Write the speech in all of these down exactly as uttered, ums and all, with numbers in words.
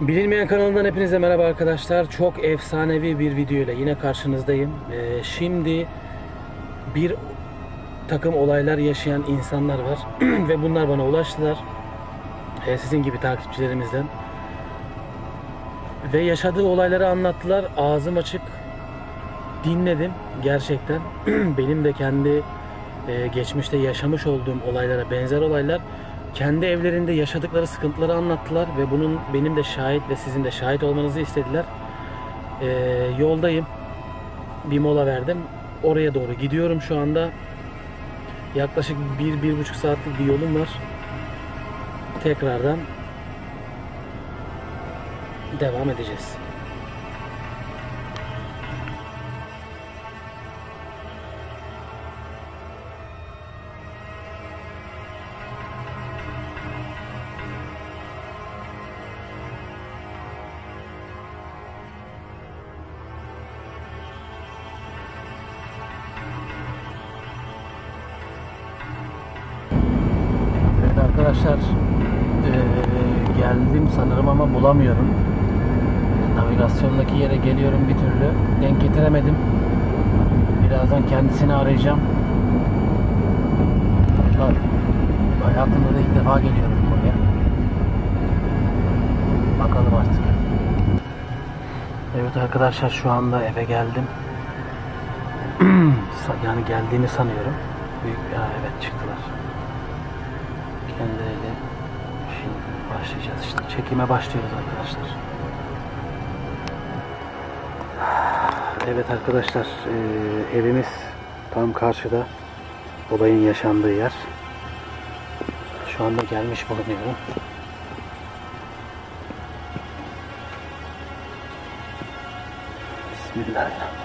Bilinmeyen kanalından hepinize merhaba arkadaşlar. Çok efsanevi bir video ile yine karşınızdayım. Ee, şimdi bir takım olaylar yaşayan insanlar var ve bunlar bana ulaştılar. Ee, sizin gibi takipçilerimizden. Ve yaşadığı olayları anlattılar. Ağzım açık dinledim gerçekten. Benim de kendi e, geçmişte yaşamış olduğum olaylara benzer olaylar. Kendi evlerinde yaşadıkları sıkıntıları anlattılar ve bunun benim de şahit ve sizin de şahit olmanızı istediler. Ee, yoldayım. Bir mola verdim. Oraya doğru gidiyorum şu anda. Yaklaşık bir, bir buçuk saatlik bir yolum var. Tekrardan devam edeceğiz. Arkadaşlar ee, geldim sanırım ama bulamıyorum. Navigasyondaki yere geliyorum, bir türlü denk getiremedim. Birazdan kendisini arayacağım. Bak, hayatımda da ilk defa geliyorum buraya. Bakalım artık. Evet arkadaşlar, şu anda eve geldim. Yani geldiğini sanıyorum. Büyük bir ha, evet çıktılar. Kendileriyle şimdi başlayacağız işte. Çekime başlıyoruz arkadaşlar. Evet arkadaşlar, e, evimiz tam karşıda. Olayın yaşandığı yer. Şu anda gelmiş bulunuyorum. Bismillahirrahmanirrahim.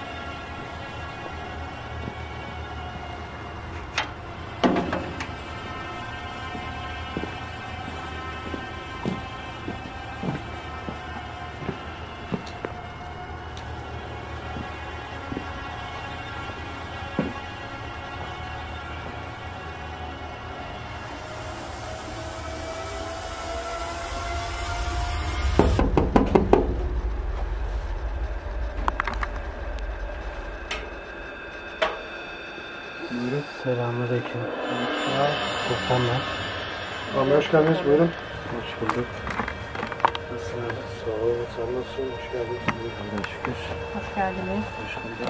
Selamünaleyküm. Sultanlar. Abi hoş geldiniz, buyurun. Hoş bulduk. Nasılsınız? Sağ olun, sen nasılsın? Hoş geldiniz. Allah'a şükür. Hoş geldiniz. Hoş bulduk.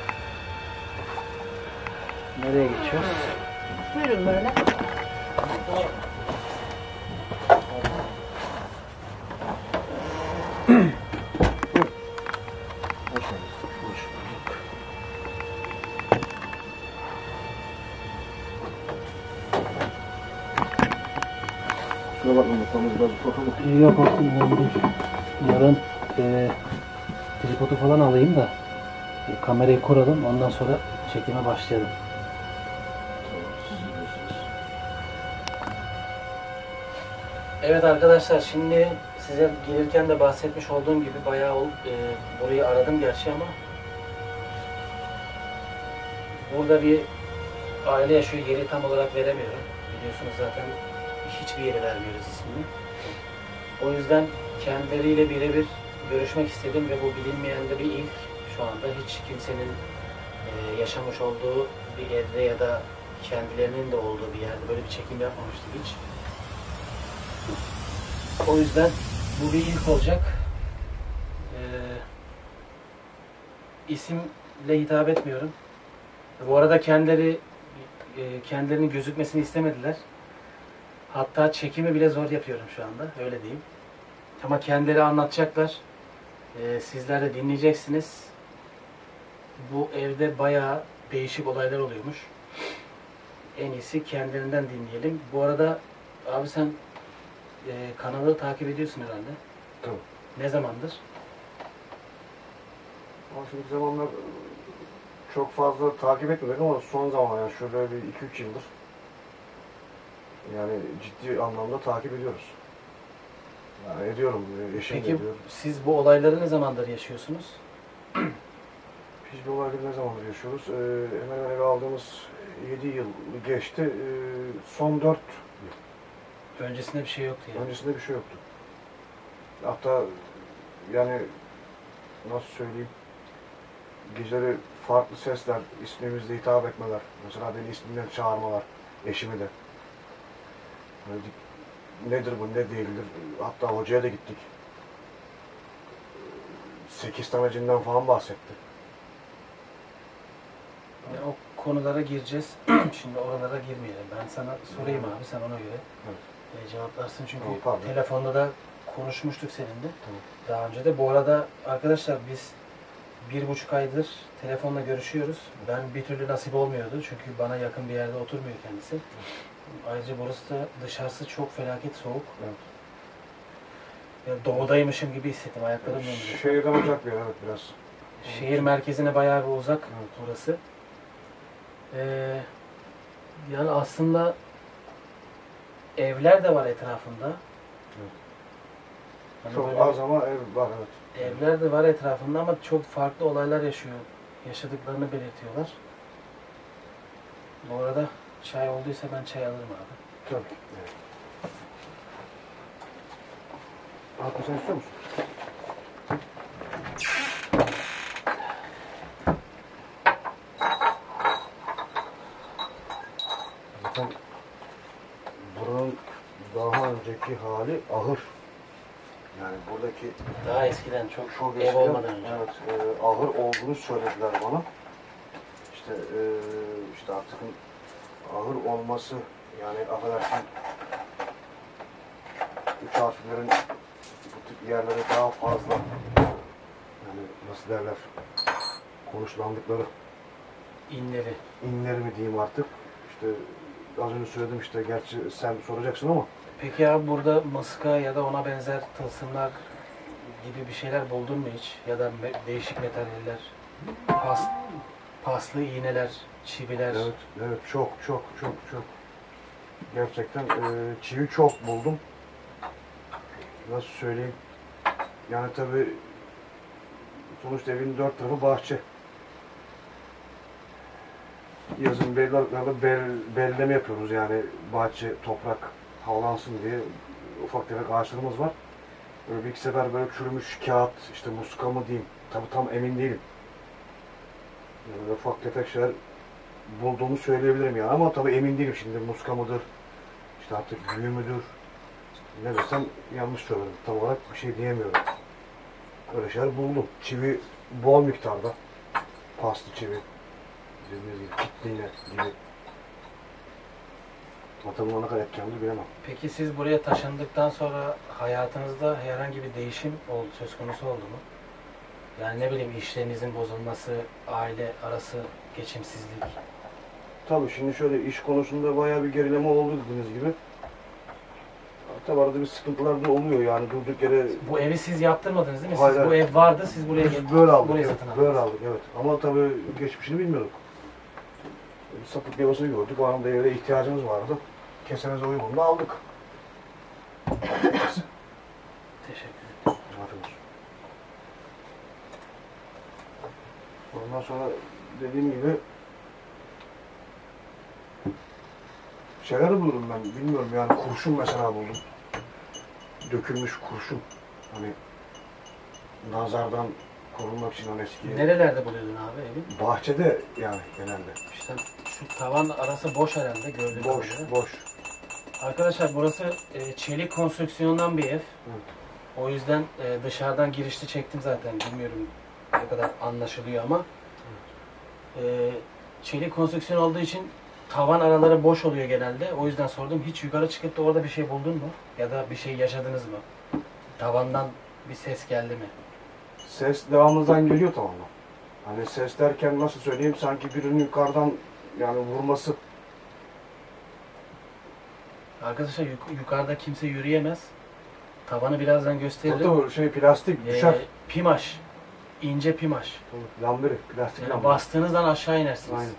Nereye geçiyoruz? Buyurun böyle. Hoş geldiniz. Hoş bulduk. Kusura bakmayın, ortamız biraz ufak. Yok olsun, önemli değil. Yarın e, tripodu falan alayım da e, kamerayı kuralım, ondan sonra çekime başlayalım. Evet arkadaşlar, şimdi size gelirken de bahsetmiş olduğum gibi bayağı ol, e, burayı aradım gerçi ama burada bir aile yaşıyor, yeri tam olarak veremiyorum. Biliyorsunuz zaten hiçbir yeri vermiyoruz ismini. O yüzden kendileriyle birebir görüşmek istedim ve bu bilinmeyen de bir ilk. Şu anda hiç kimsenin e, yaşamış olduğu bir evde ya da kendilerinin de olduğu bir yerde böyle bir çekim yapmamıştık hiç. O yüzden bu bir ilk olacak. Ee, isimle hitap etmiyorum. Bu arada kendileri e, kendilerinin gözükmesini istemediler. Hatta çekimi bile zor yapıyorum şu anda, öyle diyeyim. Ama kendileri anlatacaklar. Ee, sizler de dinleyeceksiniz. Bu evde bayağı değişik olaylar oluyormuş. En iyisi kendilerinden dinleyelim. Bu arada abi sen e, kanalı takip ediyorsun herhalde. Tamam. Ne zamandır? Ama şimdi bir zamanlar çok fazla takip etmedik ama son zaman yani şöyle bir iki üç yıldır yani ciddi anlamda takip ediyoruz. Yani ediyorum, eşim de Peki ediyor. siz bu olayları ne zamandır yaşıyorsunuz? Biz bu olayları ne zamandır yaşıyoruz? Ee, hemen hemen eve aldığımız yedi yıl geçti. Ee, son dört yıl. Öncesinde bir şey yoktu yani. Öncesinde bir şey yoktu. Hatta yani nasıl söyleyeyim, geceleri farklı sesler, ismimizle hitap etmeler. Mesela beni ismimden çağırmalar, eşimi de. Böyle, nedir bu, ne değildir. Hatta hocaya da gittik. Sekiz tane cinden falan bahsetti. Ya o konulara gireceğiz. Şimdi oralara girmeyelim. Ben sana sorayım abi, sen ona göre Evet. e, cevaplarsın. Çünkü Tamam, pardon. telefonda da konuşmuştuk seninle. Tamam. Daha önce de. Bu arada arkadaşlar biz bir buçuk aydır telefonla görüşüyoruz. Ben bir türlü nasip olmuyordu. Çünkü bana yakın bir yerde oturmuyor kendisi. Ayrıca burası da, dışarısı çok felaket soğuk. Evet. Yani doğudaymışım gibi hissettim. Ayaklarım döndü. Şehirden uzak bir yer, evet, biraz. Şehir merkezine bayağı bir uzak Evet. burası. Ee, yani aslında evler de var etrafında. Evet. Hani Çok böyle az ama ev var, evet. evler de var etrafında ama çok farklı olaylar yaşıyor. Yaşadıklarını belirtiyorlar. Bu arada çay olduysa ben çay alırım abi. Tabii. Evet. Hakkı, sen istiyor musun? Zaten buranın daha önceki hali ahır. Yani buradaki Daha eskiden çok, çok ev eskiden, olmadan önce. evet, e, ahır olduğunu söylediler bana. İşte e, işte artık ahır olması, yani affedersin, üç harflerin bu tip yerlere daha fazla, yani nasıl derler, konuşlandıkları İnleri. inleri mi diyeyim artık. İşte az önce söyledim, işte gerçi sen soracaksın ama Peki abi burada mıska ya da ona benzer tılsımlar gibi bir şeyler buldun mu hiç? Ya da me- değişik metaller, pas, paslı iğneler, çiviler. evet, evet, çok çok çok çok gerçekten e, çivi çok buldum. Nasıl söyleyeyim? Yani tabii sonuçta evin dört tarafı bahçe. Yazın belli aralıklarla bel, belleme yapıyoruz, yani bahçe, toprak havlansın diye ufak tefek ağaçlarımız var. Böyle bir iki sefer böyle çürümüş kağıt, işte muska mı diyeyim, tabii tam emin değilim. Böyle ufak tefek şeyler bulduğumu söyleyebilirim yani, ama tabii emin değilim şimdi, muska mıdır, işte artık büyü müdür, ne desem yanlış söylerim, tam olarak bir şey diyemiyorum. Öyle şeyler buldum. Çivi bol miktarda, paslı çivi, dediğimiz gibi kitli iğne gibi. Atamına ne kadar etkilendiriyor bilemem. Peki siz buraya taşındıktan sonra hayatınızda herhangi bir değişim oldu, söz konusu oldu mu? Yani ne bileyim, işlerinizin bozulması, aile arası geçimsizlik. Tabii şimdi şöyle, iş konusunda bayağı bir gerileme oldu dediğiniz gibi. Tabii arada bir sıkıntılar da oluyor yani, durduk yere. Bu evi siz yaptırmadınız değil mi? Hayır, Siz bu hayır. ev vardı, siz buraya Biz böyle aldık, burayı evet, satın aldınız. böyle aldık, evet. Ama tabii geçmişini bilmiyorduk. Sapık yuvasını gördük, o anda evde ihtiyacımız vardı. Kesenize uyumunda aldık. Teşekkür ederim. Afiyet olsun. Ondan sonra dediğim gibi şeyler de buldum ben, bilmiyorum yani, kurşun mesela buldum. Dökülmüş kurşun. Hani nazardan korunmak için, hani eski Nerelerde buluyordun abi evi? bahçede yani genelde. İşte şu tavan arası boş herhalde gördüğünüz Boş, kadarıyla. boş. Arkadaşlar burası e, çelik konstrüksiyondan bir ev. Evet. O yüzden e, dışarıdan girişli çektim zaten. Bilmiyorum ne kadar anlaşılıyor ama. E, çelik konstrüksiyon olduğu için tavan araları boş oluyor genelde. O yüzden sordum. Hiç yukarı çıkıp da orada bir şey buldun mu? Ya da bir şey yaşadınız mı? Tavandan bir ses geldi mi? Ses devamımızdan geliyor tamamen. Hani ses derken nasıl söyleyeyim, sanki birinin yukarıdan yani vurması. Arkadaşlar yuk- yukarıda kimse yürüyemez. Tavanı birazdan gösteririm. Hatta şey plastik Ee, düşer. pimaş. İnce pimaş. Lambiri, plastik Yani lambiri. bastığınızdan aşağı inersiniz. Aynen.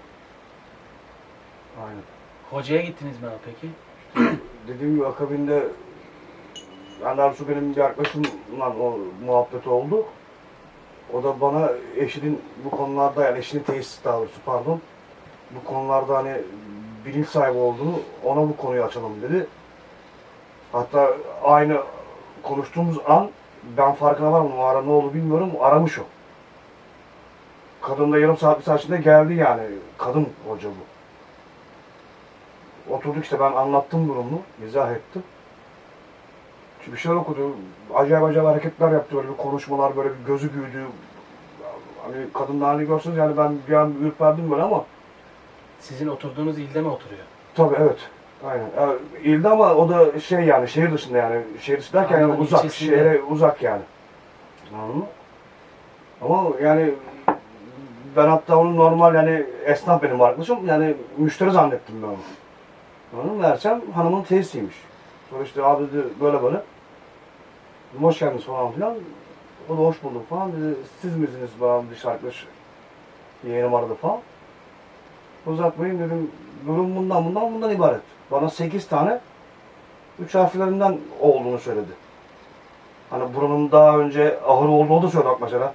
Aynen. Hocaya gittiniz mi abi peki? Dediğim gibi akabinde yani Arzu benim bir arkadaşımla o muhabbet oldu. O da bana eşinin bu konularda, yani eşinin tesis daha doğrusu pardon, bu konularda hani bilinç sahibi olduğunu, ona bu konuyu açalım dedi. Hatta aynı konuştuğumuz an ben farkına varmadım. O ara ne oldu bilmiyorum. Aramış o. Kadın da yarım saat bir saat içinde geldi yani. Kadın hoca bu. Oturduk işte ben anlattım durumu. İzah ettim. Bir şeyler okudu. Acayip acayip hareketler yaptı. Böyle bir konuşmalar, böyle bir gözü büyüdü. Hani kadının halini görseniz yani ben bir an ürperdim böyle ama. Sizin oturduğunuz ilde mi oturuyor? Tabii evet. Aynen. Yani, ilde ama o da şey yani şehir dışında yani. Şehir dışı derken yani Anladım, uzak. ilçesinde. Şehre uzak yani. Anladın mı? Ama yani ben hatta onu normal yani esnaf benim arkadaşım. Yani müşteri zannettim ben onu. Anladın mı? Meğersem hanımın teyzesiymiş. Sonra işte abi dedi böyle böyle. Hoş geldiniz falan filan. O da hoş bulduk falan dedi. Siz misiniz falan dış arkadaş yeğenim aradı falan. Uzatmayın dedim. Durum bundan bundan bundan ibaret. Bana sekiz tane üç harflerinden olduğunu söyledi. Hani buranın daha önce ahır olduğunu da söyledi bak mesela.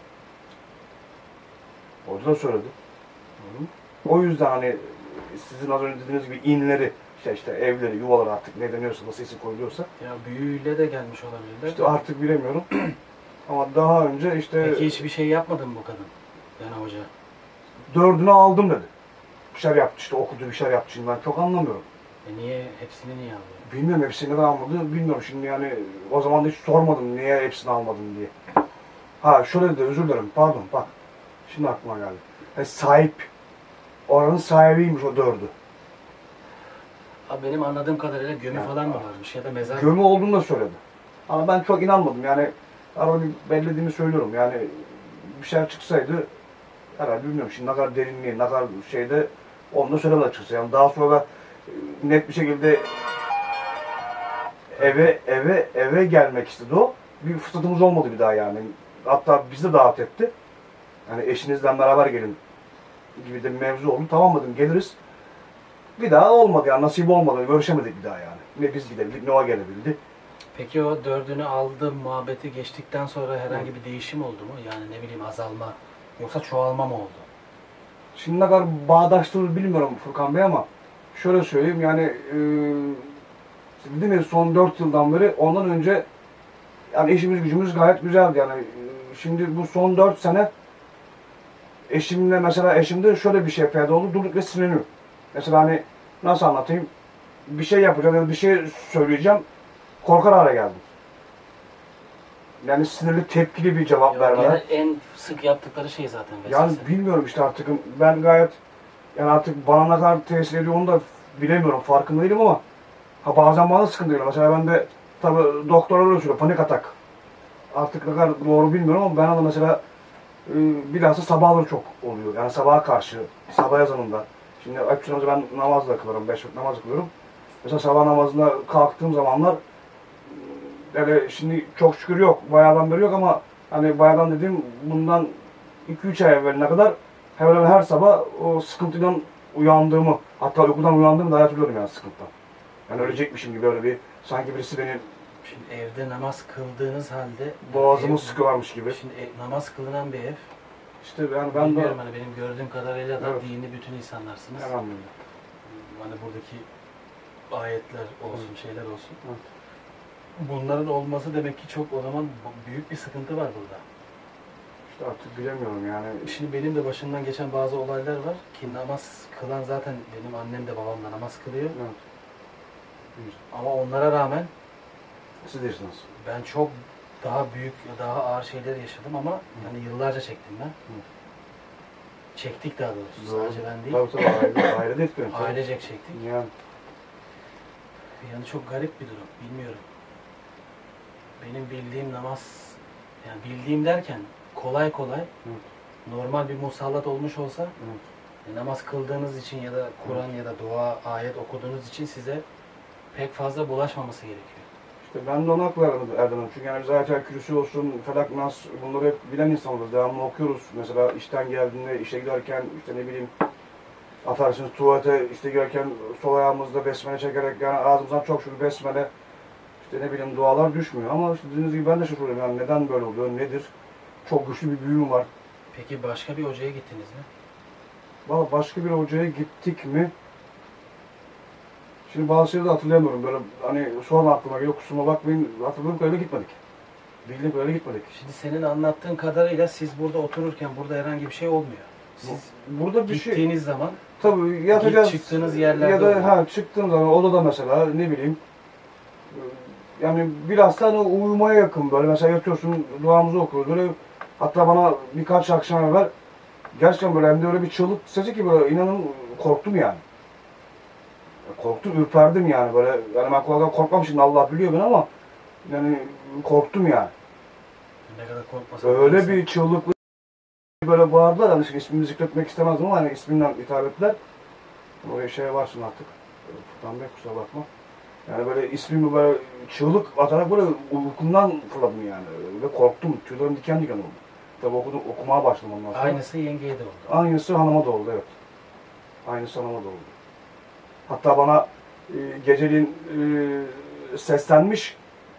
O da söyledi. Hı hı. O yüzden hani sizin az önce dediğiniz gibi inleri, işte işte evleri, yuvaları artık ne deniyorsa, nasıl isim koyuluyorsa. Ya büyüyle de gelmiş olabilirler. İşte artık bilemiyorum. Ama daha önce işte Peki hiçbir şey yapmadı mı bu kadın? Yani hoca. dördünü aldım dedi. Bir şeyler yaptı işte okudu bir şeyler yaptı şimdi ben çok anlamıyorum. E niye hepsini niye alıyor? Bilmiyorum hepsini neden almadı bilmiyorum şimdi yani o zaman da hiç sormadım niye hepsini almadın diye. Ha şöyle dedi özür dilerim pardon bak şimdi aklıma geldi. E, sahip oranın sahibiymiş o dördü. Abi benim anladığım kadarıyla gömü Yani, falan mı varmış ya da mezar? Gömü olduğunu da söyledi. Ama ben çok inanmadım yani arada bellediğimi söylüyorum yani bir şeyler çıksaydı herhalde bilmiyorum şimdi ne kadar derinliği ne kadar şeyde onu da söylemedi açıkçası yani daha sonra e, net bir şekilde eve eve eve gelmek istedi o. Bir fırsatımız olmadı bir daha yani. Hatta bizi de davet etti. Yani eşinizden beraber gelin gibi de bir mevzu oldu. Tamam dedim geliriz. Bir daha olmadı yani nasip olmadı. Görüşemedik bir daha yani. Ne biz gidebildik ne o gelebildi. Peki o dördünü aldı muhabbeti geçtikten sonra herhangi bir değişim oldu mu? Yani ne bileyim azalma yoksa çoğalma mı oldu? Şimdi ne kadar bağdaştırır bilmiyorum Furkan Bey ama şöyle söyleyeyim yani e, dedim ya son dört yıldan beri ondan önce yani işimiz gücümüz gayet güzeldi yani. E, şimdi bu son dört sene eşimle mesela eşimde şöyle bir şey peyda oldu durduk ve sinirleniyor. Mesela hani nasıl anlatayım bir şey yapacağım yani bir şey söyleyeceğim korkar hale geldim. Yani sinirli tepkili bir cevap Ya vermeden. gene en sık yaptıkları şey zaten Yani vesvese. bilmiyorum işte artık ben gayet yani artık bana ne kadar tesir ediyor onu da bilemiyorum farkında değilim ama ha bazen bana sıkıntı geliyor. Mesela ben de tabi doktorlar öyle söylüyor panik atak. Artık ne kadar doğru bilmiyorum ama ben de mesela e, bilhassa sabahları çok oluyor. Yani sabaha karşı, sabah ezanında. Şimdi ayıpçı namazı ben namazla kılarım, beş vakit namaz kılıyorum. Mesela sabah namazında kalktığım zamanlar yani şimdi çok şükür yok, bayağıdan beri yok ama hani bayağıdan dediğim bundan iki üç ay evveline kadar hemen hemen her sabah o sıkıntıdan uyandığımı, hatta uykudan uyandığımı da hatırlıyorum yani sıkıntıdan. Yani ölecekmişim gibi öyle bir, sanki birisi beni Şimdi evde namaz kıldığınız halde boğazımı ev- sıkılarmış gibi. Şimdi ev- namaz kılınan bir ev. İşte yani ben de Bilmiyorum hani benim gördüğüm kadarıyla da Evet. dini bütün insanlarsınız. elhamdülillah. Hani buradaki ayetler olsun, şeyler olsun. Evet. Bunların olması demek ki çok o zaman büyük bir sıkıntı var burada. İşte artık bilemiyorum yani. Şimdi benim de başımdan geçen bazı olaylar var ki namaz kılan zaten benim annem de babam da namaz kılıyor. Evet. Ama onlara rağmen Siz de yaşadınız. ben çok daha büyük, daha ağır şeyler yaşadım ama yani yıllarca çektim ben. Çektik daha doğrusu. Doğru. Sadece ben değil. Tabii tabii aile, aile de etmiyor. Ailecek çektik. Yani. Yani çok garip bir durum. Bilmiyorum. Benim bildiğim namaz, yani bildiğim derken kolay kolay Evet. normal bir musallat olmuş olsa Evet. e, namaz kıldığınız için ya da Kur'an ya da dua, ayet okuduğunuz için size pek fazla bulaşmaması gerekiyor. İşte ben de ona hak verdim Erdem'im. Çünkü yani zaten kürsü olsun, felak nas bunları hep bilen insanlarız. Devamlı okuyoruz. Mesela işten geldiğinde, işe giderken işte ne bileyim affedersiniz tuvalete işte giderken sol ayağımızda besmele çekerek yani ağzımızdan çok şükür besmele işte ne bileyim dualar düşmüyor. Ama işte dediğiniz gibi ben de şaşırıyorum yani neden böyle oluyor, nedir? Çok güçlü bir büyü mü var? Peki başka bir hocaya gittiniz mi? Valla başka bir hocaya gittik mi? Şimdi bazı şeyleri de hatırlayamıyorum. Böyle hani sonra aklıma geliyor, kusuruma bakmayın. Hatırladığım kadarıyla gitmedik. Bildiğim kadarıyla gitmedik. Şimdi senin anlattığın kadarıyla siz burada otururken burada herhangi bir şey olmuyor. Siz Burada bir şey... gittiğiniz zaman Tabii yatacağız. çıktığınız yerlerde ya da oluyor. ha çıktığım zaman odada mesela ne bileyim yani biraz da hani uyumaya yakın böyle mesela yatıyorsun duamızı okuyoruz böyle hatta bana birkaç akşam evvel gerçekten böyle hem de öyle bir çığlık sesi ki böyle inanın korktum yani. Korktum, ürperdim yani böyle yani ben kolay korkmam şimdi Allah biliyor beni ama yani korktum yani. Ne kadar korkmasan. Öyle bir çığlıklı böyle bağırdılar hani ismini zikretmek istemezdim ama hani isminden hitap ettiler. Oraya şey varsın artık. Furkan Bey kusura bakma. Yani böyle ismimi böyle çığlık atarak böyle uykumdan fırladım yani. Ve korktum. Tüylerim diken diken oldu. Tabii okudum, okumaya başladım ondan sonra. Aynısı yengeye de oldu. Aynısı hanıma da oldu evet. Aynısı hanıma da oldu. Hatta bana e, geceliğin e, seslenmiş.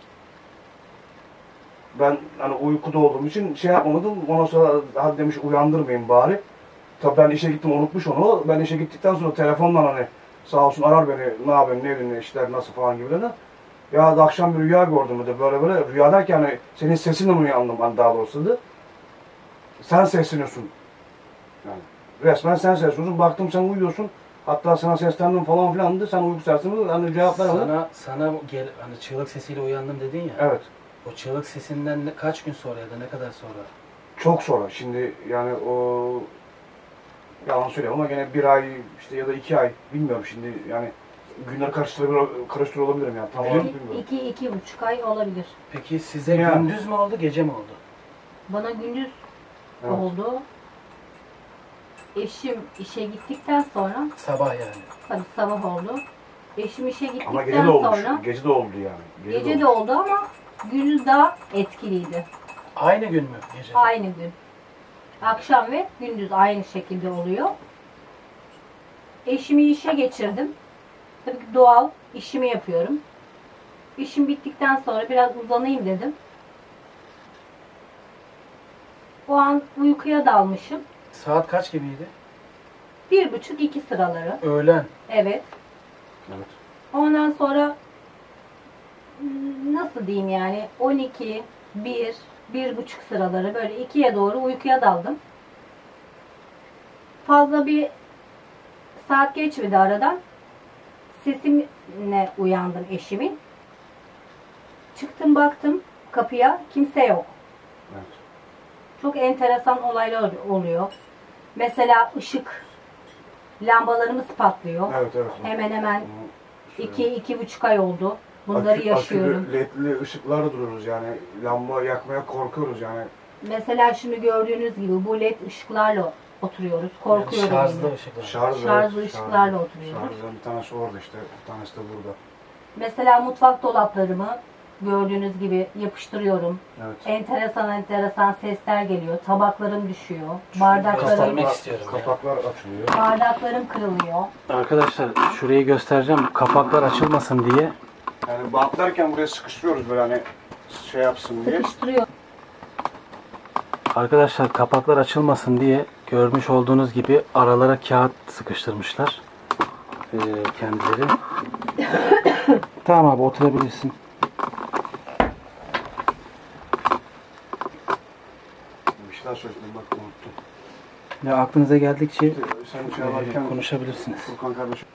Ben hani uykuda olduğum için şey yapmadım. Ondan sonra hadi demiş uyandırmayın bari. Tabii ben işe gittim unutmuş onu. Ben işe gittikten sonra telefonla hani sağ olsun arar beni ne yapıyorsun ne ediyorsun ne işler nasıl falan gibi de. Ya da akşam bir rüya gördüm de böyle böyle rüya derken hani senin sesinden uyandım ben daha doğrusu da. Sen sesleniyorsun. Yani resmen sen sesleniyorsun. Baktım sen uyuyorsun. Hatta sana seslendim falan filan da sen uyku sersiniz. Hani cevap vermedin. Sana, sana gel, hani çığlık sesiyle uyandım dedin ya. Evet. O çığlık sesinden ne, kaç gün sonra ya da ne kadar sonra? Çok sonra. Şimdi yani o yalan söylüyorum ama gene bir ay işte ya da iki ay bilmiyorum şimdi yani günleri karıştırabilir, karıştırıyor olabilirim yani tam olarak İki, bilmiyorum. iki, iki buçuk ay olabilir. Peki size Yani. gündüz mü oldu, gece mi oldu? Bana gündüz Evet. oldu. Eşim işe gittikten sonra, Sabah yani. tabii sabah oldu. Eşim işe gittikten Ama gece de olmuş. sonra, Gece de oldu yani. gece de oldu ama gündüz daha etkiliydi. Aynı gün mü gece? Aynı gün. Akşam ve gündüz aynı şekilde oluyor. Eşimi işe geçirdim. Tabii ki doğal işimi yapıyorum. İşim bittikten sonra biraz uzanayım dedim. O an uykuya dalmışım. Saat kaç gibiydi? Bir buçuk iki sıraları. Öğlen. Evet. Evet. Ondan sonra nasıl diyeyim yani on iki, bir, bir buçuk sıraları böyle ikiye doğru uykuya daldım. Fazla bir saat geçmedi aradan. Sesimle uyandım eşimin. Çıktım baktım kapıya kimse yok. Evet. Çok enteresan olaylar oluyor. Mesela ışık lambalarımız patlıyor. Evet evet. Hemen hemen Şöyle. iki, iki buçuk ay oldu. Bunları Akü- yaşıyorum. Akülü ledli ışıklarla duruyoruz yani. Lamba yakmaya korkuyoruz yani. Mesela şimdi gördüğünüz gibi bu led ışıklarla oturuyoruz. Yani Korkuyorum. şarjlı yine. ışıklar. Şarj, Şarjlı evet, ışıklarla şarj- oturuyoruz. Şarjlı bir tanesi orada işte. Bir tanesi de burada. Mesela mutfak dolaplarımı gördüğünüz gibi yapıştırıyorum. Evet. Enteresan enteresan sesler geliyor. Tabaklarım düşüyor. göstermek Bardaklarım, istiyorum ya. Kapaklar açılıyor. bardaklarım kırılıyor. Arkadaşlar şurayı göstereceğim. Kapaklar açılmasın diye. Yani bantlarken buraya sıkıştırıyoruz böyle hani şey yapsın diye. Sıkıştırıyor. Arkadaşlar kapaklar açılmasın diye görmüş olduğunuz gibi aralara kağıt sıkıştırmışlar. Ee, kendileri. Tamam abi oturabilirsin. Bir şey daha söyledim bak unuttum. Ya aklınıza geldikçe Sen şey e, yaparken konuşabilirsiniz. Furkan kardeşim.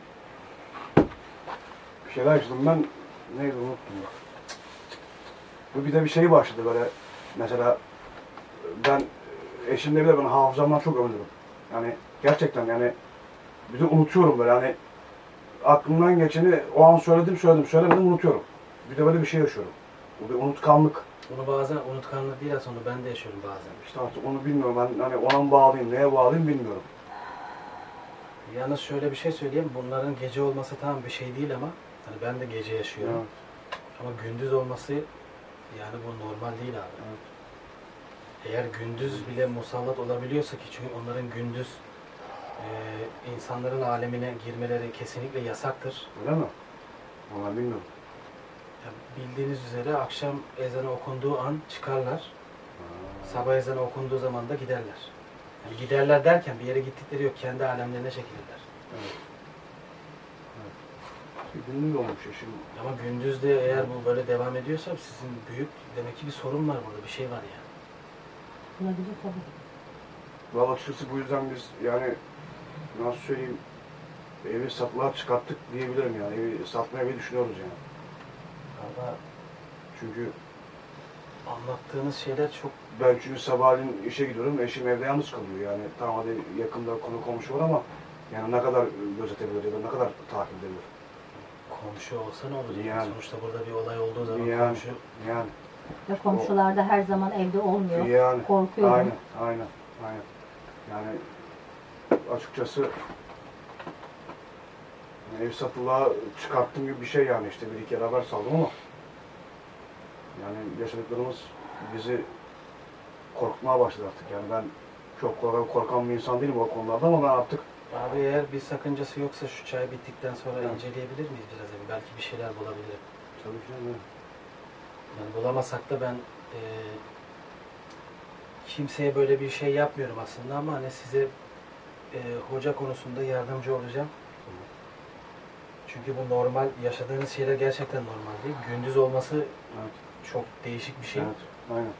Bir şeyler yaşadım ben. Neydi unuttum bak. Bu bir de bir şey başladı böyle. Mesela ben eşimle bile ben hafızamdan çok övünürüm. Yani gerçekten yani bir de unutuyorum böyle hani aklımdan geçeni o an söyledim söyledim söylemedim unutuyorum. Bir de böyle bir şey yaşıyorum. Bu bir unutkanlık. Bunu bazen unutkanlık değil aslında ben de yaşıyorum bazen. İşte artık onu bilmiyorum ben hani ona mı bağlayayım neye bağlayayım bilmiyorum. Yalnız şöyle bir şey söyleyeyim. Bunların gece olması tamam bir şey değil ama hani ben de gece yaşıyorum. Evet. Ama gündüz olması yani bu normal değil abi. Evet. Eğer gündüz bile musallat olabiliyorsa ki çünkü onların gündüz e, insanların alemine girmeleri kesinlikle yasaktır. Öyle mi? Vallahi bilmiyorum. Ya bildiğiniz üzere akşam ezanı okunduğu an çıkarlar. Sabah ezanı okunduğu zaman da giderler. Yani giderler derken bir yere gittikleri yok. Kendi alemlerine çekilirler. Evet. Gündüz olmuş eşim. Ama gündüz de eğer bu böyle devam ediyorsa sizin büyük demek ki bir sorun var burada. Bir şey var yani. Olabilir tabii. Valla açıkçası bu yüzden biz yani nasıl söyleyeyim evi satılığa çıkarttık diyebilirim yani. Evi satmaya bile düşünüyoruz yani. Valla Çünkü anlattığınız şeyler çok ben çünkü sabahleyin işe gidiyorum. Eşim evde yalnız kalıyor yani. Tamam hadi yakında konu komşu var ama yani ne kadar gözetebilir ya da ne kadar takip edebilir. komşu olsa ne olur? Yani. Yani. Sonuçta burada bir olay olduğu zaman Yani. komşu Yani. Ve komşular da her zaman evde olmuyor. Yani. Korkuyorum. Aynen. Aynen. Aynen. Yani açıkçası ev satılığa çıkarttığım gibi bir şey yani işte bir iki haber saldım ama yani yaşadıklarımız bizi korkutmaya başladı artık yani ben çok korkan, korkan bir insan değilim o konularda ama ben artık Abi eğer bir sakıncası yoksa şu çay bittikten sonra Evet. inceleyebilir miyiz biraz evvel? Belki bir şeyler bulabilirim. tabii ki yani, Yani bulamasak da ben e, kimseye böyle bir şey yapmıyorum aslında ama hani size e, hoca konusunda yardımcı olacağım. Çünkü bu normal, yaşadığınız şeyler gerçekten normal değil. Gündüz olması evet, çok değişik bir şey. evet, aynen.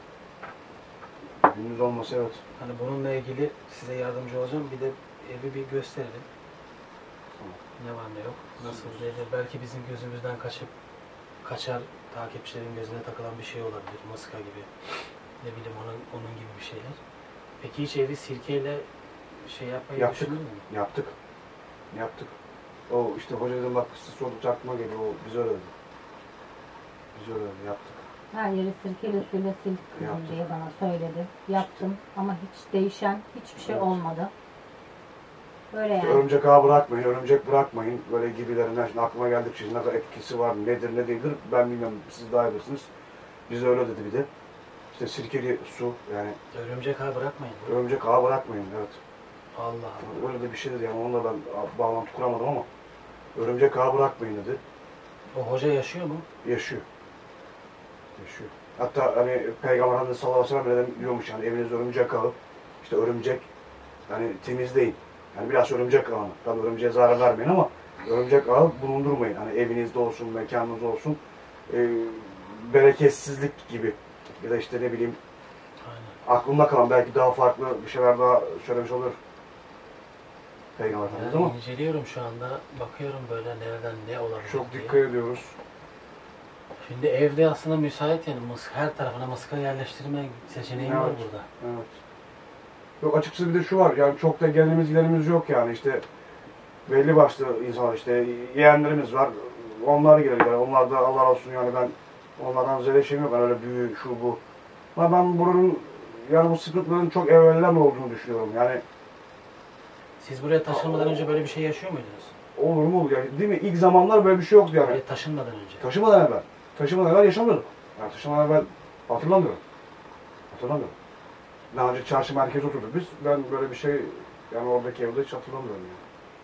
Gündüz olması evet. Hani bununla ilgili size yardımcı olacağım. Bir de evi bir gösterelim. Tamam. Ne var ne yok. Nasıl nedir? Belki bizim gözümüzden kaçıp kaçar, takipçilerin gözüne takılan bir şey olabilir. Mıska gibi. Ne bileyim onun, onun gibi bir şeyler. Peki hiç evi sirkeyle şey yapmayı Yaptık. düşündün mü? Yaptık. Yaptık. O işte hoca dedim bak siz oldukça aklıma geliyor. O bize öyle dedi. Bize öyle dedi. Yaptık. Her yeri sirkeyle suyla sil kızım Yaptım. diye bana söyledi. Yaptım ama hiç değişen hiçbir şey Evet. olmadı. Böyle İşte yani. örümcek ağı bırakmayın, örümcek bırakmayın. Böyle gibilerinden şimdi aklıma geldikçe ne kadar etkisi var, nedir ne değildir ben bilmiyorum. Siz daha iyi bilirsiniz. Bize öyle dedi bir de. İşte sirkeli su yani Örümcek ağı bırakmayın. örümcek ağı bırakmayın evet. Allah Allah. Öyle de bir şey dedi yani onunla ben bağlantı kuramadım ama örümcek ağı bırakmayın dedi. O hoca yaşıyor mu? Yaşıyor. Yaşıyor. Hatta hani Peygamber Efendimiz sallallahu aleyhi ve sellem neden diyormuş yani evinizde örümcek ağı, işte örümcek yani temizleyin. Yani biraz örümcek ağını. Tabii örümceğe zarar vermeyin ama örümcek ağı bulundurmayın. Hani evinizde olsun, mekanınızda olsun. E, bereketsizlik gibi. Ya da işte ne bileyim Aynen. aklımda kalan belki daha farklı bir şeyler daha söylemiş olur. Peygamber Efendimiz Yani ama inceliyorum şu anda. Bakıyorum böyle nereden ne olabilir çok diye. dikkat ediyoruz. Şimdi evde aslında müsait yani mıs her tarafına mıska yerleştirme seçeneği var Evet. burada. Evet. Yok açıkçası bir de şu var yani çok da gelirimiz giderimiz yok yani işte belli başlı insanlar işte yeğenlerimiz var. Onlar gelir yani onlar da Allah razı olsun yani ben onlardan zerre şeyim yok. Yani öyle büyü şu bu. Ama ben buranın yani bu sıkıntıların çok evvelden olduğunu düşünüyorum. Yani Siz buraya taşınmadan önce böyle bir şey yaşıyor muydunuz? olur mu olur yani değil mi? İlk zamanlar böyle bir şey yoktu yani. Buraya taşınmadan önce. Taşımadan evvel. Taşımadan evvel yaşamıyorduk. Yani taşımadan evvel hatırlamıyorum. Hatırlamıyorum. Daha önce çarşı merkezi oturduk biz. Ben böyle bir şey yani oradaki evde hiç hatırlamıyorum yani.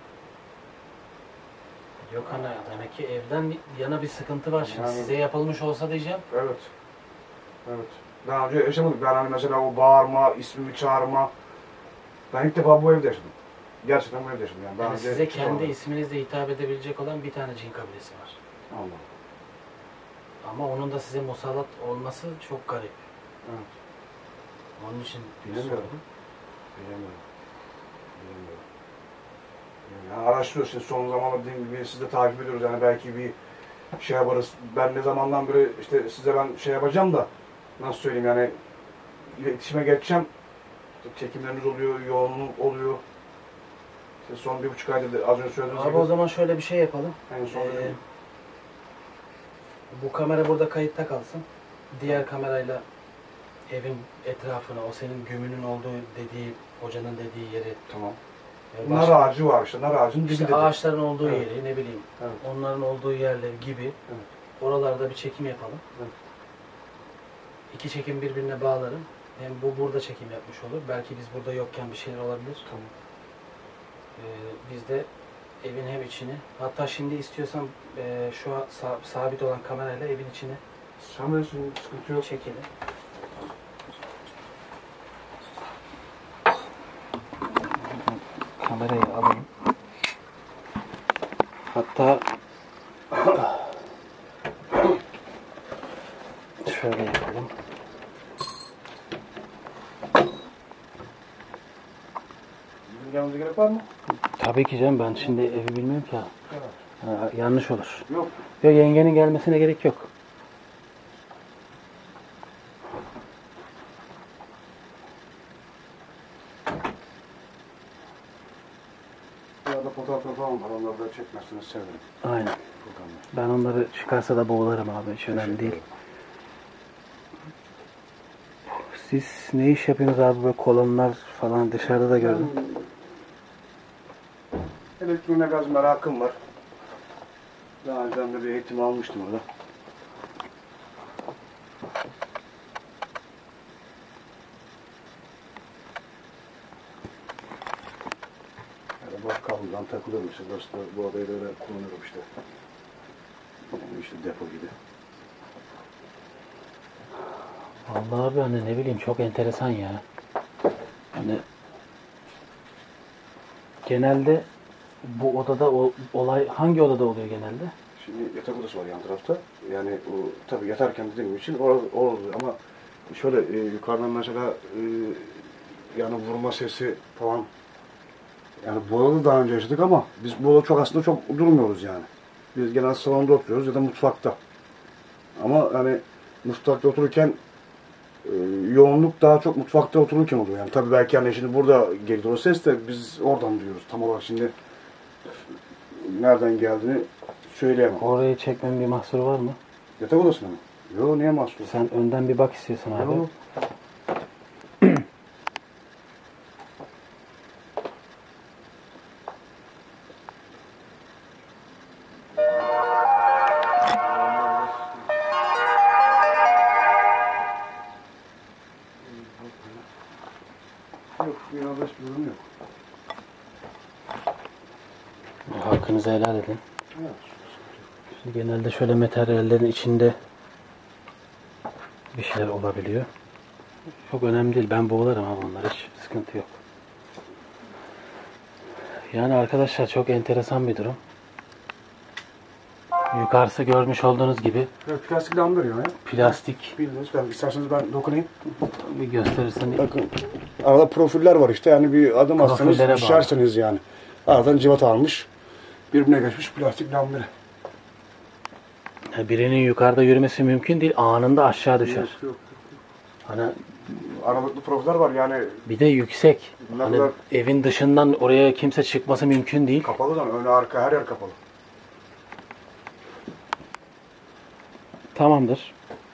Yok ana demek ki evden yana bir sıkıntı var şimdi. Yani- Size yapılmış olsa diyeceğim. Evet. Evet. Daha önce yaşamadık. Ben hani mesela o bağırma, ismimi çağırma. Ben ilk defa bu evde yaşadım. Gerçekten bu evde yaşadım. Yani, daha Yani önce size hiç kendi olmadı. isminizle hitap edebilecek olan bir tane cin kabilesi var. Allah. Ama onun da size musallat olması çok garip. Evet. Onun için Bilemiyorum. sordum. Bilemiyorum. Bilemiyorum. Yani araştırıyoruz. Şimdi son zamanlarda dediğim gibi siz de takip ediyoruz. Yani belki bir şey yaparız. Ben ne zamandan beri işte size ben şey yapacağım da nasıl söyleyeyim yani iletişime geçeceğim. İşte çekimleriniz oluyor, yoğunluk oluyor. İşte son bir buçuk ayda da az önce söylediğiniz Abi gibi. o zaman şöyle bir şey yapalım. En son Ee, dedim. bu kamera burada kayıtta kalsın. Diğer kamerayla evin etrafına, o senin gömünün olduğu dediği, hocanın dediği yeri, Tamam. e, Nar başka- ağacı var işte. Nar ağacının dibi işte dedi. ağaçların olduğu Evet. yeri, ne bileyim, Evet. onların olduğu yerler gibi Evet. oralarda bir çekim yapalım. Evet. İki çekim birbirine bağlarım. Hem bu burada çekim yapmış olur. Belki biz burada yokken bir şeyler olabilir. Tamam. Ee, biz de evin hem içini, hatta şimdi istiyorsan e, şu an sa- sabit olan kamerayla evin içini Sen bilirsin, sıkıntı yok. çekelim. Kamerayı alayım. Hatta gelmemize gerek var mı? Tabii ki canım, ben şimdi evi bilmiyorum ki. Evet. Ha, yanlış olur. Yok. Yok, yengenin gelmesine gerek yok. Burada fotoğraflar falan var. Onları da çekmezseniz sevinirim. Aynen. Furkan'la. Ben onları çıkarsa da boğularım abi. Hiç önemli değil. Siz ne iş yapıyorsunuz abi? Böyle kolonlar falan dışarıda da gördüm. Ben elektronik gaz merakım var. Daha önceden de bir eğitim almıştım orada. Yani boş kablodan takılıyorum işte. Burası da bu odayı da öyle kullanıyorum işte. Yani işte depo gibi. Vallahi abi hani ne bileyim, çok enteresan ya. Hani genelde bu odada o, olay hangi odada oluyor genelde? Şimdi yatak odası var yan tarafta. Yani o tabii yatarken dediğim için orada orada ama şöyle e, yukarıdan mesela e, yani vurma sesi falan, yani Bola'da daha önce yaşadık ama biz Bola çok aslında çok durmuyoruz yani. Biz genelde salonda oturuyoruz ya da mutfakta. Ama hani mutfakta otururken e, yoğunluk daha çok mutfakta otururken oluyor. Yani tabii belki hani şimdi burada gelir o ses de biz oradan duyuyoruz. Tam olarak şimdi nereden geldiğini söyleyemem. Orayı çekmemin bir mahsuru var mı? Yatak odasına mı? Yok, niye mahsur? Sen önden bir bak istiyorsan abi. Yok. Yok, bir yanlış bir durum yok. Hakkınızı helal edin. Evet. Şimdi genelde şöyle materyallerin içinde bir şeyler olabiliyor. Çok önemli değil. Ben boğularım abi onlara. Hiç sıkıntı yok. Yani arkadaşlar çok enteresan bir durum. Yukarısı görmüş olduğunuz gibi Evet, plastik lamba veriyor ya. plastik. Bildiğiniz, ben isterseniz ben dokunayım. Bir gösterirsen. Bakın, arada profiller var işte, yani bir adım atsanız Profillere bağlı. düşerseniz yani. Aradan cıvata almış, birbirine geçmiş plastik lambaları. Birinin yukarıda yürümesi mümkün değil. Anında aşağı düşer. Yok, yok. Hani Aralıklı profiller var yani, bir de yüksek. Ne Hani kadar- evin dışından oraya kimse çıkması mümkün değil. kapalı da öne arka her yer kapalı. Tamamdır.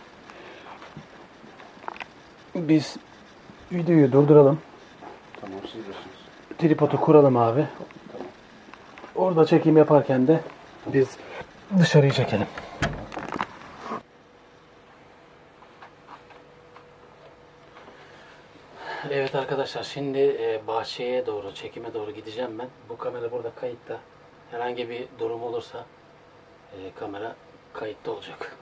Biz videoyu durduralım. Tamam, siz bilirsiniz. Tripodu kuralım abi. Orada çekim yaparken de biz dışarıyı çekelim. Evet arkadaşlar, şimdi e, bahçeye doğru, çekime doğru gideceğim ben. Bu kamera burada kayıtta. Herhangi bir durum olursa e, kamera kayıtta olacak.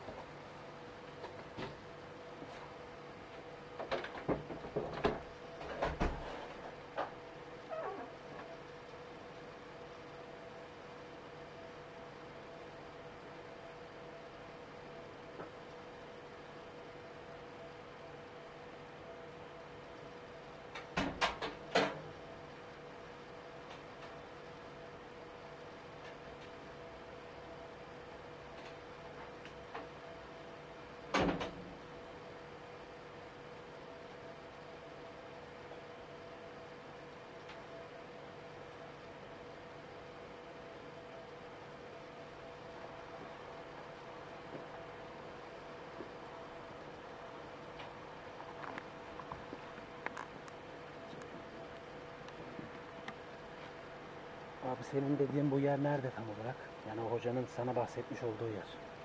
Abi senin dediğin bu yer nerede tam olarak? Yani o hocanın sana bahsetmiş olduğu yer.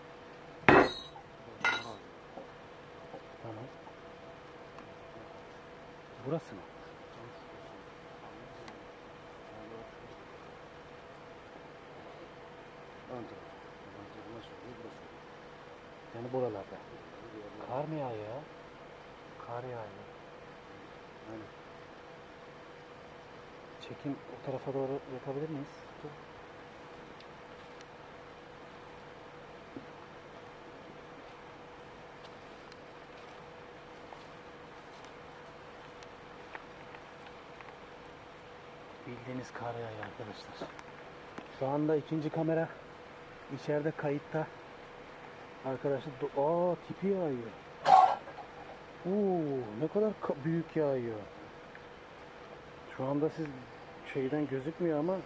Tamam. Burası mı? Ön taraf. Ön taraf nasıl oluyor? Burası oluyor. Yani buralarda. Kar mı yağıyor ya? Kar yağıyor. Aynen. Çekim o tarafa doğru yapabilir miyiz? Dur. bildiğiniz kar yağıyor arkadaşlar. Şu anda ikinci kamera içeride kayıtta. Arkadaşlar aa tipi yağıyor. Oo, ne kadar büyük yağıyor. Şu anda siz şeyden gözükmüyor ama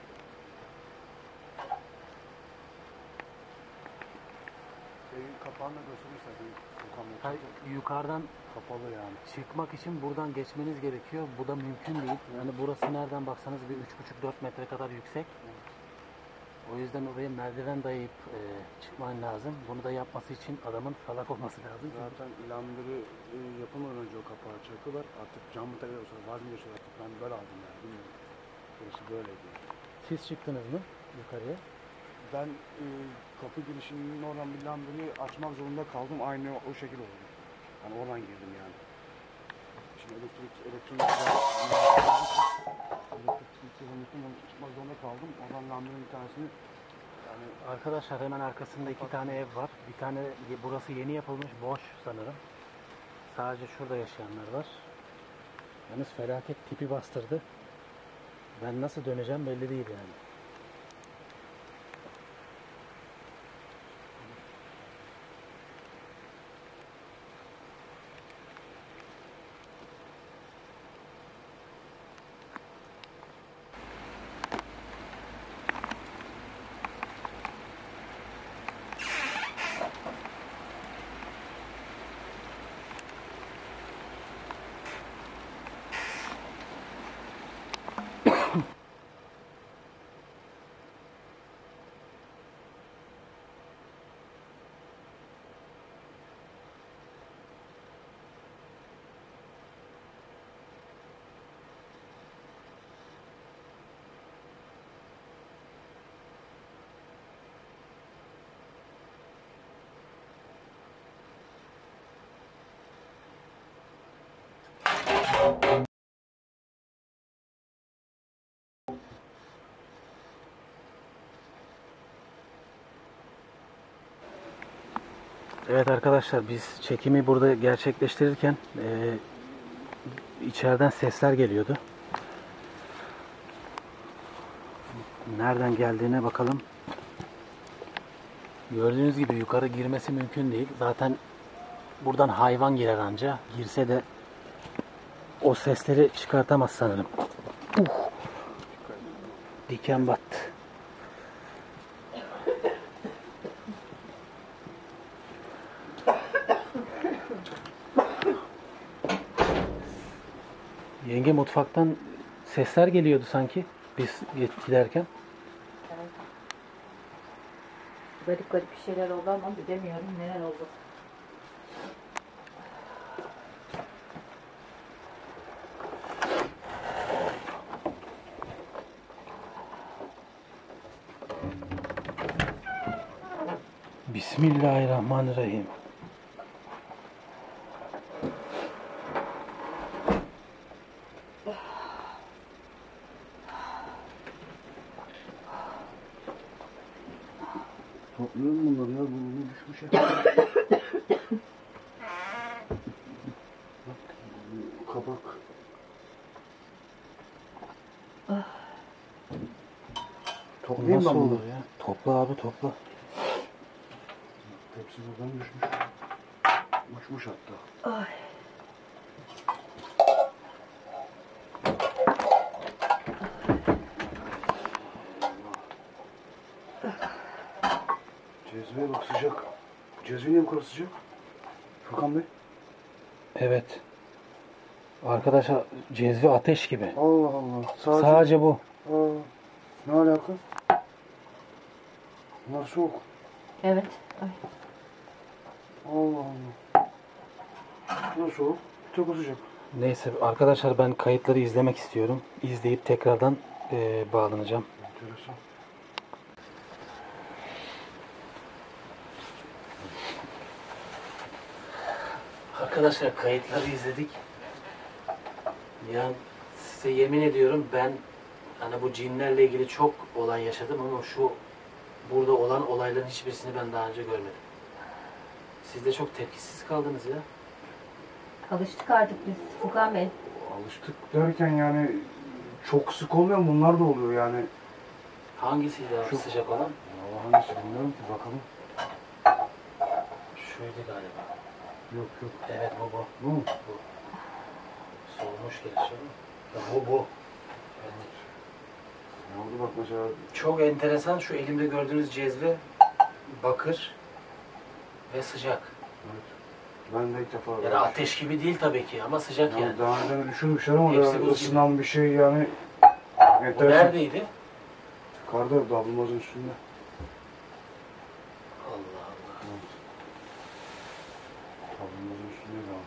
Evin kapağını da göstermişler. Hayır, yukarıdan Kapalı yani. çıkmak için buradan geçmeniz gerekiyor. Bu da mümkün değil. Yani burası nereden baksanız bir üç buçuk dört metre kadar yüksek. O yüzden oraya merdiven dayayıp e, çıkman lazım. Bunu da yapması için adamın salak olması lazım. Zaten lambiri e, yapılmadan önce o kapağı çakıyorlar. Artık cam materyal olsa vazgeçiyor artık. Ben böyle aldım yani. Bilmiyorum. Burası böyleydi. Siz çıktınız mı yukarıya? Ben e, kapı girişinin oradan bir lambiri açmak zorunda kaldım. Aynı o, o şekilde oldu. Yani oradan girdim yani. Şimdi elektrik, elektronik elektronik çıkmak zorunda kaldım. Oradan lambirin bir tanesini yani Arkadaşlar hemen arkasında iki tane ev var. Bir tane burası yeni yapılmış, boş sanırım. Sadece şurada yaşayanlar var. Yalnız felaket tipi bastırdı. Ben nasıl döneceğim belli değil yani. Evet arkadaşlar, biz çekimi burada gerçekleştirirken e, içeriden sesler geliyordu. Nereden geldiğine bakalım. Gördüğünüz gibi yukarı girmesi mümkün değil. Zaten buradan hayvan girer anca. Girse de o sesleri çıkartamaz sanırım. Uh. Diken battı. Yenge, mutfaktan sesler geliyordu sanki biz giderken. Evet. Garip garip bir şeyler oldu ama bilemiyorum neler oldu. Bismillahirrahmanirrahim. topluyorum bunları ya. Bunu düşmüş ya. Bak, bu kabak. Toplayayım Nasıl ben bunu. olur ya? Topla abi, topla. Tepsi buradan düşmüş. Uçmuş hatta. Ay. Cezveye bak, sıcak. Cezve niye bu kadar sıcak? Furkan Bey. Evet. Arkadaşlar, cezve ateş gibi. Allah Allah. Sadece, Sadece bu. Aa, ne alaka? Bunlar soğuk. Evet. Ay. Allah Allah. Bunlar soğuk. Bir tek o sıcak. Neyse arkadaşlar, ben kayıtları izlemek istiyorum. İzleyip tekrardan e, bağlanacağım. Enteresan. Arkadaşlar, kayıtları izledik. Yani size yemin ediyorum, ben hani bu cinlerle ilgili çok olay yaşadım ama şu burada olan olayların hiçbirisini ben daha önce görmedim. Siz de çok tepkisiz kaldınız ya. Alıştık artık biz Furkan Bey. Alıştık derken yani çok sık olmuyor mu? Bunlar da oluyor yani. Hangisiydi abi Şu- sıcak olan? Valla hangisi bilmiyorum ki, bakalım. Şuydu galiba. Yok yok. Evet bu bu. Bu mu? Bu. Soğumuş gerçi ama. Ya bu bu. Evet. Ne oldu bak mesela. Çok enteresan şu elimde gördüğünüz cezve bakır ve sıcak. Evet. Ben de ilk defa. Yani ateş gibi değil tabii ki ama sıcak yani. Yani daha önce düşünmüşler ama Hepsi da buz gibi. ısınan bir şey yani. Bu Enteresan. neredeydi? Yukarıda davulmazın üstünde. Allah Allah. Evet. Davulmazın üstünde de.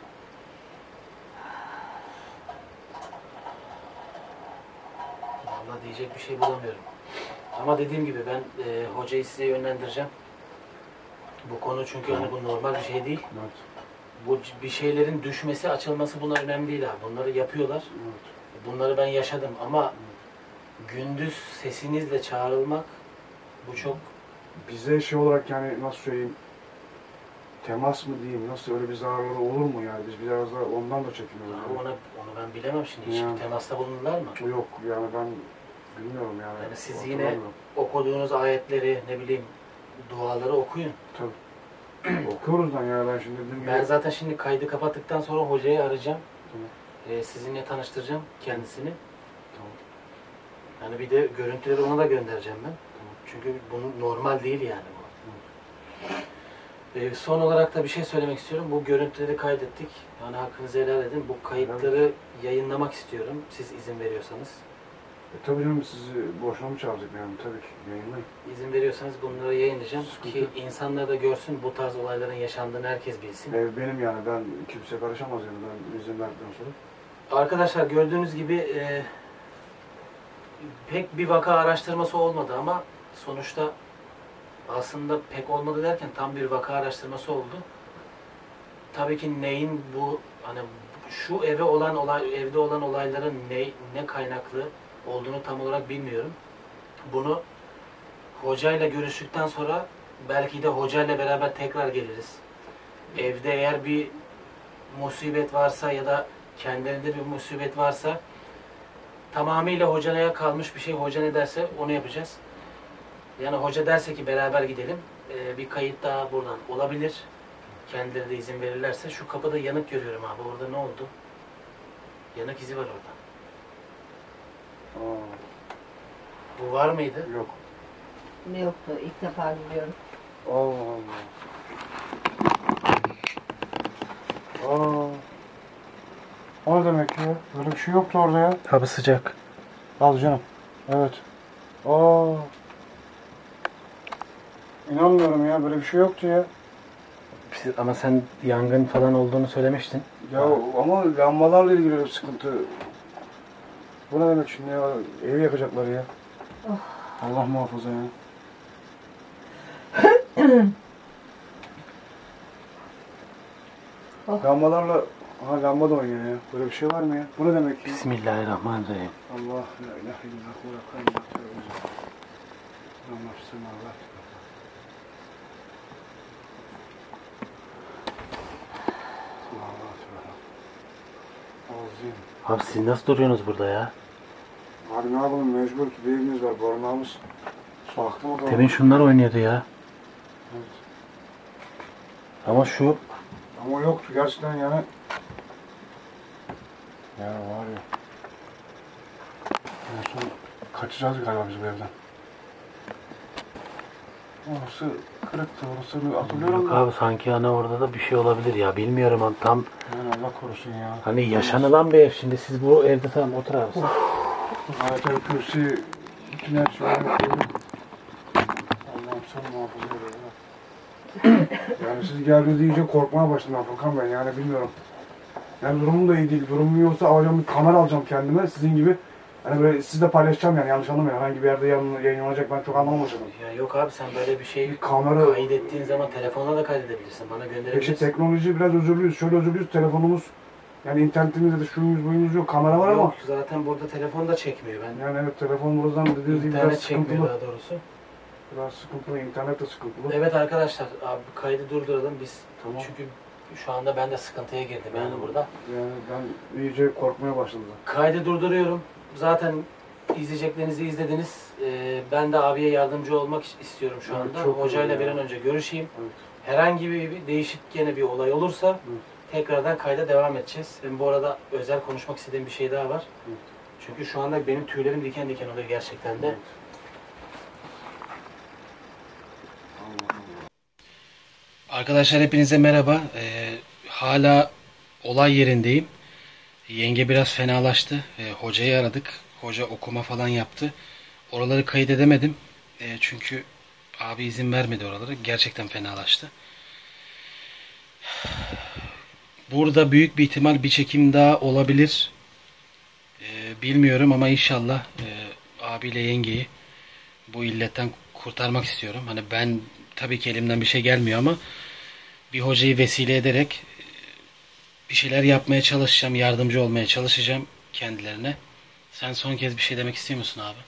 Vallahi diyecek bir şey bulamıyorum. Ama dediğim gibi ben e, hocayı size yönlendireceğim. Bu konu çünkü hani bu normal bir şey değil. Evet. Bu bir şeylerin düşmesi, açılması bunlar önemli değil abi. Bunları yapıyorlar. Evet. Bunları ben yaşadım ama gündüz sesinizle çağrılmak bu çok Bize şey olarak yani nasıl söyleyeyim, temas mı diyeyim, nasıl, öyle bir zararları olur mu yani? Biz biraz da ondan da çekiniyoruz. ama ona onu ben bilemem şimdi. Hiç Yani. temasta bulundular mı? Yok yani ben bilmiyorum yani. Yani siz yine Hatırlamıyorum. okuduğunuz ayetleri, ne bileyim duaları okuyun. Tabii. Okuyoruz lan ya, ben şimdi dediğim gibi. Ben zaten şimdi kaydı kapattıktan sonra hocayı arayacağım. Tamam. Ee, sizinle tanıştıracağım kendisini. Tamam. Yani bir de görüntüleri ona da göndereceğim ben. Tamam. Çünkü bunun normal değil yani bu. Ee, son olarak da bir şey söylemek istiyorum. Bu görüntüleri kaydettik. Yani hakkınızı helal edin. Bu kayıtları yayınlamak istiyorum. Siz izin veriyorsanız. E, tabii canım, sizi boşuna mı çağırdık yani, tabii ki yayınlayın. İzin veriyorsanız bunları yayınlayacağım Sıkıntı ki yok. insanlar da görsün, bu tarz olayların yaşandığını herkes bilsin. Ev benim yani, ben kimse karışamaz yani, ben izin verdikten sonra. Arkadaşlar gördüğünüz gibi e, pek bir vaka araştırması olmadı ama sonuçta aslında pek olmadı derken tam bir vaka araştırması oldu. Tabii ki neyin bu hani şu eve olan olay evde olan olayların ne ne kaynaklı olduğunu tam olarak bilmiyorum. Bunu hocayla görüştükten sonra belki de hocayla beraber tekrar geliriz. Evde eğer bir musibet varsa ya da kendilerinde bir musibet varsa tamamıyla hocaya kalmış bir şey. Hoca ne derse onu yapacağız. Yani hoca derse ki beraber gidelim. Ee, bir kayıt daha buradan olabilir. Kendileri de izin verirlerse. Şu kapıda yanık görüyorum abi. Orada ne oldu? Yanık izi var orada. Aa, Bu var mıydı? yok. Ne yoktu? İlk defa biliyorum. Allah Allah. Aa. O ne demek ya? Böyle bir şey yoktu orada ya. Abi sıcak. Al canım. Evet. Aa. İnanmıyorum ya, böyle bir şey yoktu ya. Ama sen yangın falan olduğunu söylemiştin. Ya ama lambalarla ilgili bir sıkıntı. Bu ne demek şimdi ya? Evi yakacaklar ya. Oh. Allah muhafaza ya. Oh. Lambalarla, ha lamba da oynuyor ya. Böyle bir şey var mı ya? Bu ne demek ya? Bismillahirrahmanirrahim. Allah la ilahe illallah ve la kayyum Allah semavat. Azim. Abi siz nasıl duruyorsunuz burada ya? Abi ne yapalım, mecbur ki bir evimiz var, barınağımız. Sokakta mı kaldı? Demin şunlar oynuyordu ya. Evet. Ama şu Ama yoktu gerçekten yani. Ya var ya. En son kaçacağız galiba biz bu evden. Orası kırıktı, orası hatırlıyorum Yok da. abi sanki hani orada da bir şey olabilir ya. Bilmiyorum ama tam Yani Allah korusun ya. hani yaşanılan bir ev. Şimdi siz bu evde tamam otur abi. sen. Ayet-el Kürsi, bütün her şey Allah'ım sen muhafaza eyle ya. Yani siz geldiğinizde iyice korkmaya başladım Furkan Bey, yani bilmiyorum. Yani durumum da iyi değil. Durumum iyi olsa alacağım bir kamera alacağım kendime sizin gibi. Hani böyle sizle paylaşacağım yani, yanlış anlamayın. Herhangi bir yerde yayın- yayınlanacak, ben çok anlamamışım. Ya yok abi sen böyle bir şey Bir kamera, kaydettiğin zaman telefonla da kaydedebilirsin. Bana peki gönderebilirsin. teknoloji biraz özürlüyüz. Şöyle özürlüyüz, telefonumuz yani internetimizde de şuyumuz buyumuz yok. Kamera var ama. Yok zaten burada telefon da çekmiyor. Ben Yani evet, telefon buradan dediğiniz gibi biraz internet çekmiyor sıkıntılı. daha doğrusu. Biraz sıkıntılı, internet de sıkıntılı. Evet arkadaşlar abi kaydı durduralım biz. Tamam. Çünkü şu anda ben de sıkıntıya girdim yani burada. Yani ben iyice korkmaya başladım. Kaydı durduruyorum. zaten izleyeceklerinizi izlediniz. Ee, ben de abiye yardımcı olmak istiyorum şu Evet, anda. çok Hocayla iyi bir ya. an önce görüşeyim. Evet. Herhangi bir, bir değişik gene bir olay olursa Evet. tekrardan kayda devam edeceğiz. Hem bu arada özel konuşmak istediğim bir şey daha var. Evet. Çünkü şu anda benim tüylerim diken diken oluyor gerçekten de. Evet. Allah Allah. Arkadaşlar hepinize merhaba. Ee, hala olay yerindeyim. Yenge biraz fenalaştı. Ee, hocayı aradık. Hoca okuma falan yaptı. Oraları kaydedemedim. Ee, çünkü abi izin vermedi oraları. Gerçekten fenalaştı. Burada büyük bir ihtimal bir çekim daha olabilir. Ee, bilmiyorum ama inşallah e, abiyle yengeyi bu illetten kurtarmak istiyorum. Hani ben tabii ki elimden bir şey gelmiyor ama bir hocayı vesile ederek e, bir şeyler yapmaya çalışacağım, yardımcı olmaya çalışacağım kendilerine. Sen son kez bir şey demek istiyor musun abi?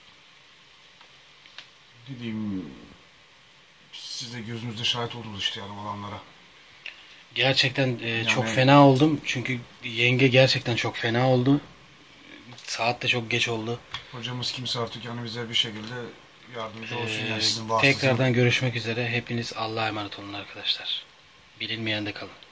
Dediğim, siz de gözünüzde şahit oldunuz işte yani olanlara. Gerçekten e, Yani- çok fena oldum. Çünkü yenge gerçekten çok fena oldu. Saat de çok geç oldu. Hocamız kimse artık yani bize bir şekilde yardımcı olsun Ee, yani sizin vasıtanızla. tekrardan görüşmek üzere. Hepiniz Allah'a emanet olun arkadaşlar. Bilinmeyende kalın.